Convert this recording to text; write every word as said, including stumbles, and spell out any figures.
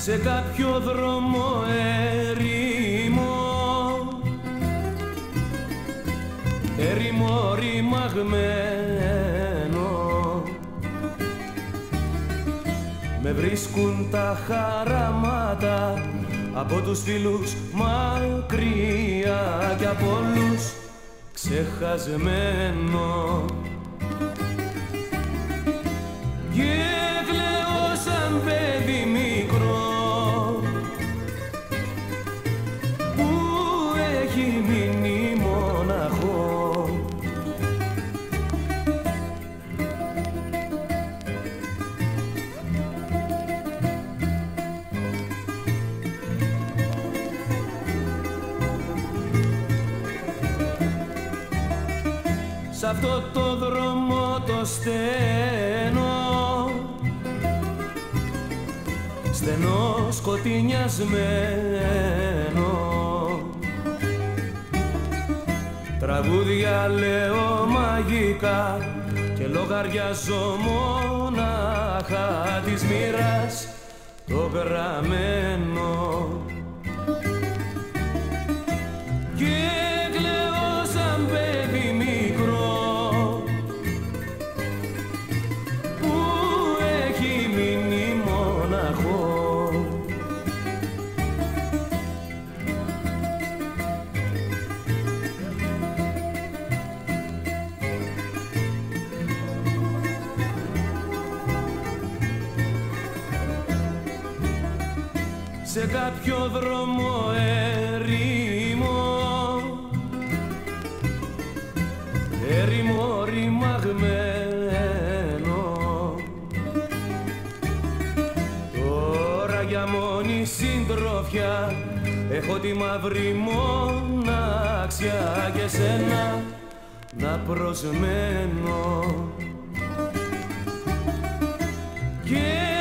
σε κάποιο δρόμο έρημο, έρημο ρημαγμένο. Με βρίσκουν τα χαράματα από τους φίλους μακριά κι από όλους ξεχασμένο. Και κλαίω σαν παιδί μικρό που έχει μείνει μοναχό. Σ' αυτό το δρόμο το στενό, στενό σκοτεινιασμένο, τραγούδια λέω μαγικά και λογαριάζω μονάχα της μοίρας το γραμμένο. Και κλαίω σαν παιδί μικρό που έχει μείνει μοναχό. Σε κάποιο δρόμο έρημο, έρημο ρημαγμένο. Τώρα για μόνη συντροφιά έχω τη μαύρη μοναξιά και σένα να προσμένω. Και